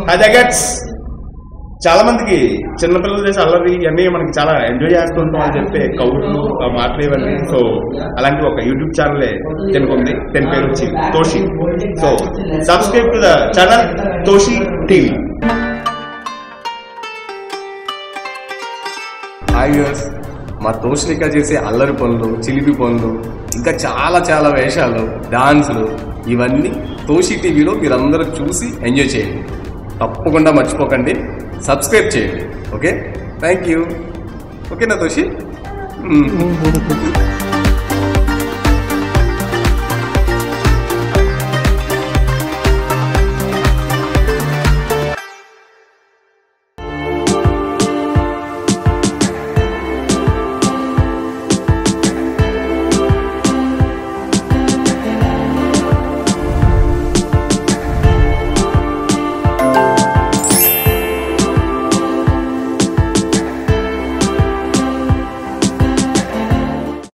Guts చాలా మందికి చిన్నపిల్లలు చేసి అల్లరి ఇవన్నీ మనకి చాలా ఎంజాయ్ చేస్తుంటాం అని చెప్పే కౌర్లు మాటలు ఇవన్నీ. సో అలాంటి ఒక యూట్యూబ్ ఛానల్ తినుకుంది, దీని పేరు వచ్చి Toshi. So subscribe to the channel Toshi TV. Hi viewers, మా తోషినిక చేసే అల్లరి పనులు, చిలిపి పనులు, ఇంకా చాలా చాలా వేషాలు, డాన్సులు, ఇవన్నీ తోషి టీవీలో మీరందరూ చూసి ఎంజాయ్ చేయండి. తప్పకుండా మర్చిపోకండి, సబ్స్క్రైబ్ చేయండి. Okay, thank you. ఓకేనా తోషి?